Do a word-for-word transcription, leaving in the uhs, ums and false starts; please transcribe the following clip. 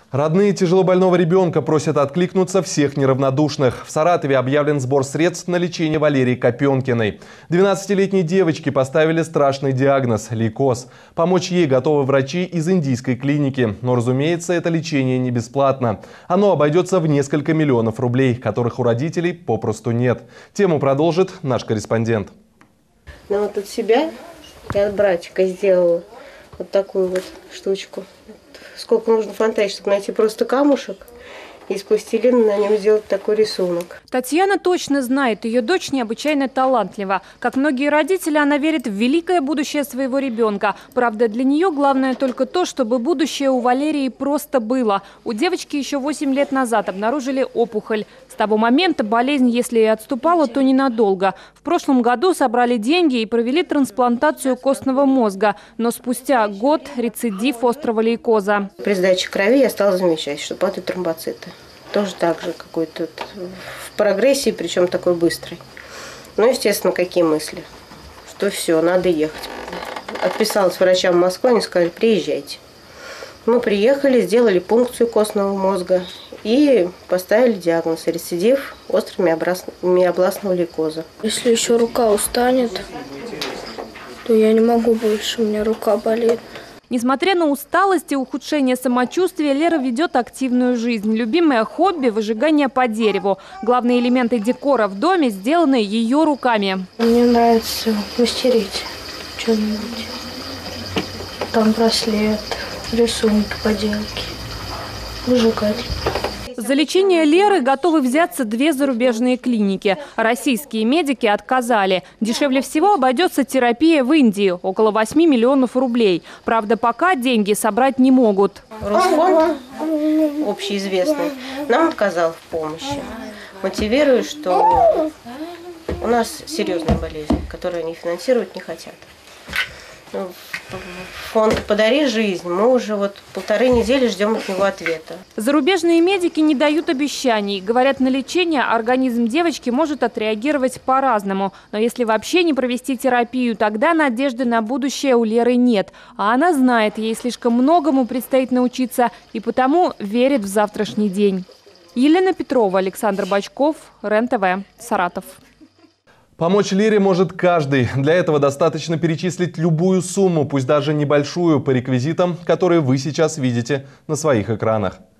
Родные тяжелобольного ребенка просят откликнуться всех неравнодушных. В Саратове объявлен сбор средств на лечение Валерии Копенкиной. двенадцатилетней девочке поставили страшный диагноз – лейкоз. Помочь ей готовы врачи из индийской клиники. Но, разумеется, это лечение не бесплатно. Оно обойдется в несколько миллионов рублей, которых у родителей попросту нет. Тему продолжит наш корреспондент. Ну вот от себя я от братика сделала вот такую вот штучку. Сколько нужно фантазии, чтобы найти просто камушек и из пластилина на нем сделать такой рисунок. Татьяна точно знает, ее дочь необычайно талантлива. Как многие родители, она верит в великое будущее своего ребенка. Правда, для нее главное только то, чтобы будущее у Валерии просто было. У девочки еще восемь лет назад обнаружили опухоль. С того момента болезнь, если и отступала, то ненадолго. В прошлом году собрали деньги и провели трансплантацию костного мозга. Но спустя год рецидив острого лейкоза. При сдаче крови я стала замечать, что падают тромбоциты. Тоже так же какой-то в прогрессии, причем такой быстрый. Ну, естественно, какие мысли? Что все, надо ехать. Отписалась врачам в Москву, они сказали, приезжайте. Мы приехали, сделали пункцию костного мозга и поставили диагноз – рецидив острого миобластного лейкоза. Если еще рука устанет, то я не могу больше, у меня рука болит. Несмотря на усталость и ухудшение самочувствия, Лера ведет активную жизнь. Любимое хобби – выжигание по дереву. Главные элементы декора в доме сделаны ее руками. Мне нравится мастерить что-нибудь. Там браслет, рисунки, поделки, выжигать. За лечение Леры готовы взяться две зарубежные клиники. Российские медики отказали. Дешевле всего обойдется терапия в Индии – около восьми миллионов рублей. Правда, пока деньги собрать не могут. Росфонд, общеизвестный, нам отказал в помощи, мотивируя, что у нас серьезная болезнь, которую они финансировать не хотят. Фонд «Подари жизнь». Мы уже вот полторы недели ждем от него ответа. Зарубежные медики не дают обещаний. Говорят, на лечение организм девочки может отреагировать по-разному. Но если вообще не провести терапию, тогда надежды на будущее у Леры нет. А она знает, ей слишком многому предстоит научиться и потому верит в завтрашний день. Елена Петрова, Александр Бочков, РЕН-ТВ, Саратов. Помочь Лере может каждый. Для этого достаточно перечислить любую сумму, пусть даже небольшую, по реквизитам, которые вы сейчас видите на своих экранах.